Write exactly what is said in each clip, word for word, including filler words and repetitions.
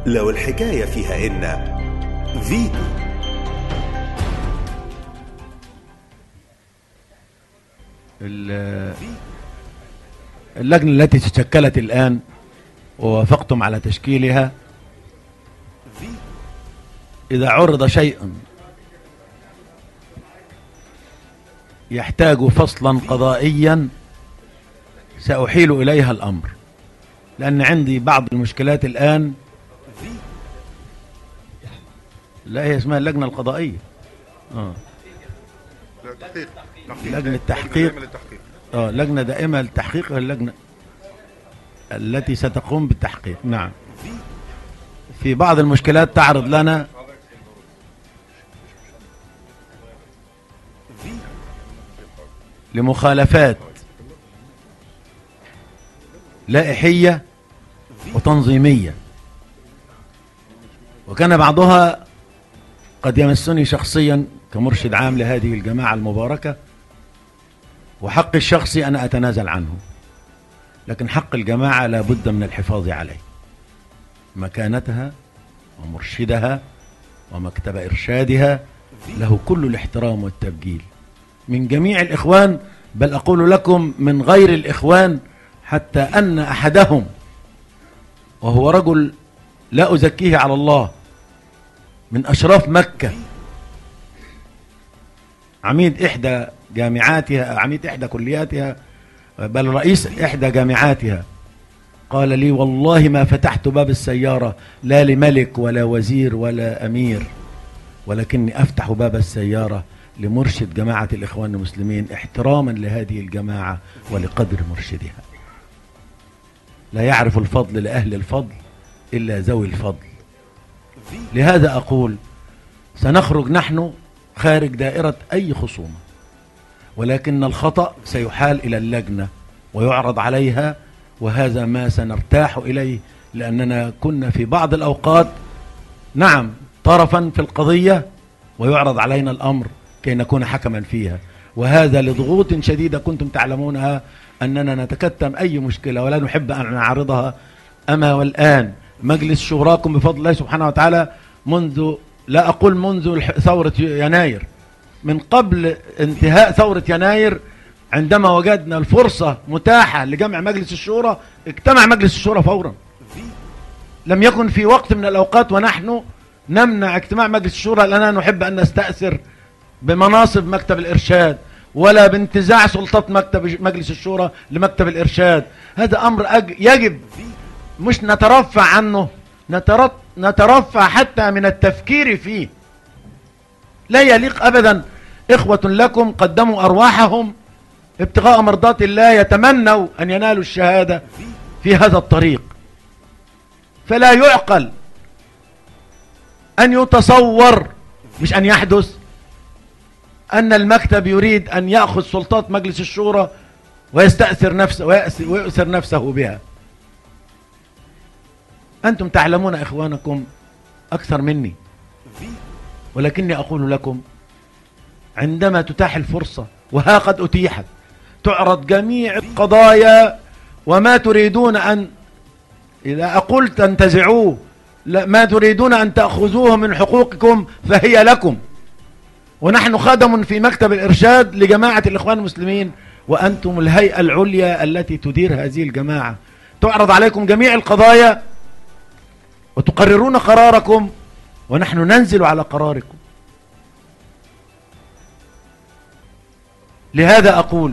لو الحكاية فيها إن فيتو. اللجنة التي تشكلت الآن ووافقتم على تشكيلها، إذا عرض شيء يحتاج فصلا قضائيا سأحيل إليها الأمر، لأن عندي بعض المشكلات الآن. لا، هي اسمها اللجنة القضائية. آه. لجنة تحقيق. اه لجنة دائمة للتحقيق، اللجنة التي ستقوم بالتحقيق. نعم، في بعض المشكلات تعرض لنا لمخالفات لائحية وتنظيمية، وكان بعضها قد يمسني شخصيا كمرشد عام لهذه الجماعة المباركة، وحقي الشخصي أنا أتنازل عنه، لكن حق الجماعة لا بد من الحفاظ عليه، مكانتها ومرشدها ومكتب إرشادها له كل الاحترام والتبجيل من جميع الإخوان، بل أقول لكم من غير الإخوان، حتى أن أحدهم وهو رجل لا أزكيه على الله من أشراف مكة، عميد إحدى جامعاتها، عميد إحدى كلياتها، بل رئيس إحدى جامعاتها، قال لي والله ما فتحت باب السيارة لا لملك ولا وزير ولا أمير، ولكني أفتح باب السيارة لمرشد جماعة الإخوان المسلمين احتراما لهذه الجماعة ولقدر مرشدها. لا يعرف الفضل لأهل الفضل إلا ذوي الفضل. لهذا أقول سنخرج نحن خارج دائرة أي خصومة، ولكن الخطأ سيحال إلى اللجنة ويعرض عليها، وهذا ما سنرتاح إليه، لأننا كنا في بعض الأوقات نعم طرفا في القضية ويعرض علينا الأمر كي نكون حكما فيها، وهذا لضغوط شديدة كنتم تعلمونها أننا نتكتم أي مشكلة ولا نحب أن نعرضها. أما والآن مجلس شوراكم بفضل الله سبحانه وتعالى منذ، لا أقول منذ ثورة يناير، من قبل انتهاء ثورة يناير، عندما وجدنا الفرصة متاحة لجمع مجلس الشورى اجتمع مجلس الشورى فورا. لم يكن في وقت من الأوقات ونحن نمنع اجتماع مجلس الشورى لأننا نحب أن نستأثر بمناصب مكتب الإرشاد ولا بانتزاع سلطات مكتب مجلس الشورى لمكتب الإرشاد. هذا أمر يجب مش نترفع عنه، نترفع حتى من التفكير فيه. لا يليق أبدا إخوة لكم قدموا أرواحهم ابتغاء مرضات الله يتمنوا أن ينالوا الشهادة في هذا الطريق، فلا يعقل أن يتصور، مش أن يحدث، أن المكتب يريد أن يأخذ سلطات مجلس الشورى ويستأثر نفسه ويؤثر نفسه بها. أنتم تعلمون إخوانكم أكثر مني، ولكني أقول لكم عندما تتاح الفرصة، وها قد أتيحت، تعرض جميع القضايا وما تريدون أن، إذا أقول تنتزعوه، ما تريدون أن تأخذوه من حقوقكم فهي لكم، ونحن خدم في مكتب الإرشاد لجماعة الإخوان المسلمين، وأنتم الهيئة العليا التي تدير هذه الجماعة. تعرض عليكم جميع القضايا وتقررون قراركم، ونحن ننزل على قراركم. لهذا أقول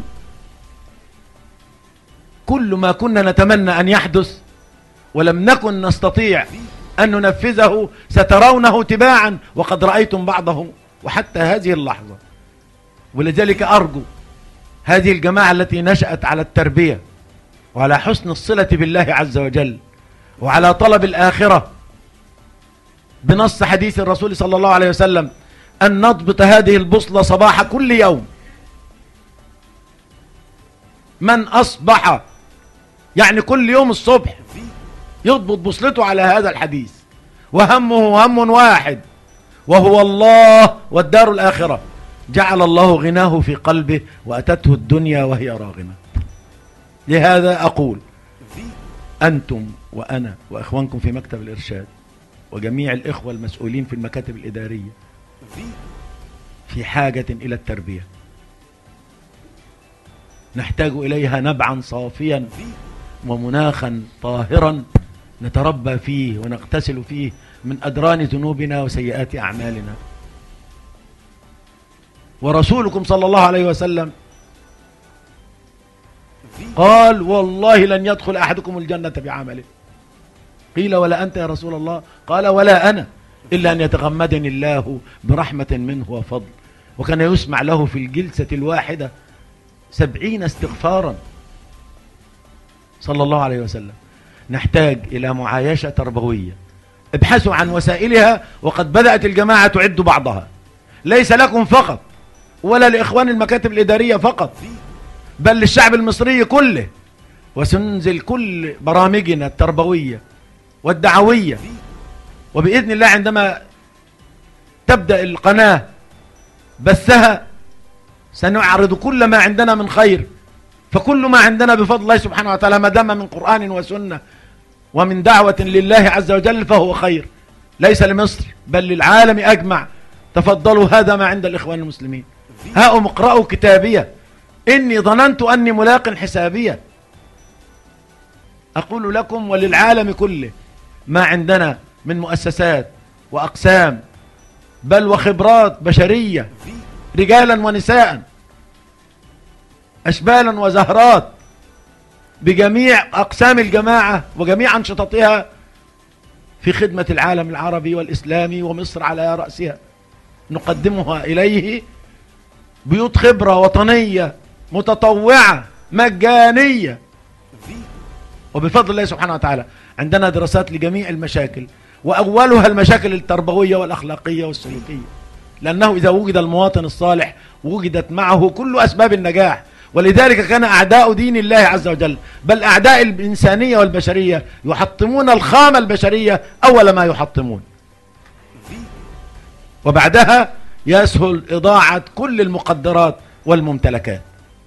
كل ما كنا نتمنى أن يحدث ولم نكن نستطيع أن ننفذه سترونه تباعا، وقد رأيتم بعضه وحتى هذه اللحظة. ولذلك أرجو هذه الجماعة التي نشأت على التربية وعلى حسن الصلة بالله عز وجل وعلى طلب الآخرة بنص حديث الرسول صلى الله عليه وسلم أن نضبط هذه البوصلة صباح كل يوم. من أصبح يعني كل يوم الصبح يضبط بوصلته على هذا الحديث، وهمه هم واحد وهو الله والدار الآخرة، جعل الله غناه في قلبه وأتته الدنيا وهي راغمة. لهذا أقول أنتم وأنا وإخوانكم في مكتب الإرشاد وجميع الإخوة المسؤولين في المكاتب الإدارية في حاجة إلى التربية، نحتاج إليها نبعا صافيا ومناخا طاهرا نتربى فيه ونغتسل فيه من أدران ذنوبنا وسيئات أعمالنا. ورسولكم صلى الله عليه وسلم قال والله لن يدخل أحدكم الجنة بعمله. قيل ولا أنت يا رسول الله؟ قال ولا أنا، إلا أن يتغمدني الله برحمة منه وفضل. وكان يسمع له في الجلسة الواحدة سبعين استغفارا صلى الله عليه وسلم. نحتاج إلى معايشة تربوية، ابحثوا عن وسائلها، وقد بدأت الجماعة تعد بعضها، ليس لكم فقط ولا لإخوان المكاتب الإدارية فقط، بل للشعب المصري كله. وسننزل كل برامجنا التربوية والدعوية، وبإذن الله عندما تبدأ القناة بثها سنعرض كل ما عندنا من خير، فكل ما عندنا بفضل الله سبحانه وتعالى ما دام من قرآن وسنة ومن دعوة لله عز وجل فهو خير، ليس لمصر بل للعالم أجمع. تفضلوا، هذا ما عند الإخوان المسلمين. هاؤم اقرأوا كتابية، إني ظننت أني ملاق حسابية. أقول لكم وللعالم كله ما عندنا من مؤسسات وأقسام بل وخبرات بشرية، رجالا ونساء، أشبالا وزهرات، بجميع أقسام الجماعة وجميع أنشطتها في خدمة العالم العربي والإسلامي ومصر على رأسها، نقدمها إليه بيوت خبرة وطنية متطوعة مجانية. وبفضل الله سبحانه وتعالى عندنا دراسات لجميع المشاكل، وأولها المشاكل التربوية والأخلاقية والسلوكية، لأنه إذا وجد المواطن الصالح وجدت معه كل أسباب النجاح. ولذلك كان أعداء دين الله عز وجل بل أعداء الإنسانية والبشرية يحطمون الخامة البشرية أول ما يحطمون، وبعدها يسهل إضاعة كل المقدرات والممتلكات.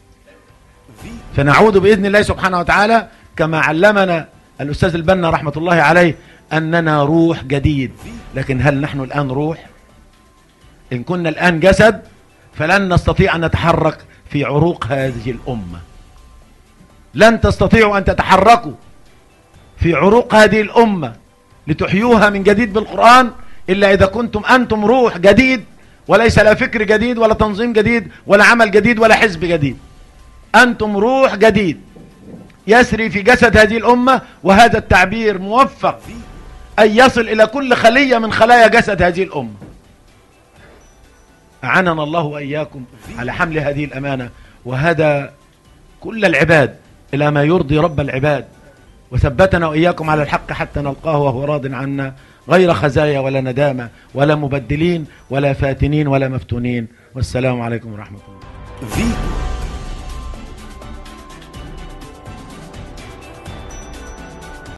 فنعود بإذن الله سبحانه وتعالى كما علمنا الأستاذ البنا رحمة الله عليه أننا روح جديد. لكن هل نحن الآن روح؟ إن كنا الآن جسد فلن نستطيع أن نتحرك في عروق هذه الأمة، لن تستطيعوا أن تتحركوا في عروق هذه الأمة لتحيوها من جديد بالقرآن إلا إذا كنتم أنتم روح جديد، وليس لا فكر جديد ولا تنظيم جديد ولا عمل جديد ولا حزب جديد. أنتم روح جديد يسري في جسد هذه الأمة، وهذا التعبير موفق أن يصل إلى كل خلية من خلايا جسد هذه الأمة. أعاننا الله وإياكم على حمل هذه الأمانة، وهذا كل العباد إلى ما يرضي رب العباد، وثبتنا وإياكم على الحق حتى نلقاه وهو راض عنا، غير خزايا ولا ندامة ولا مبدلين ولا فاتنين ولا مفتونين. والسلام عليكم ورحمة الله.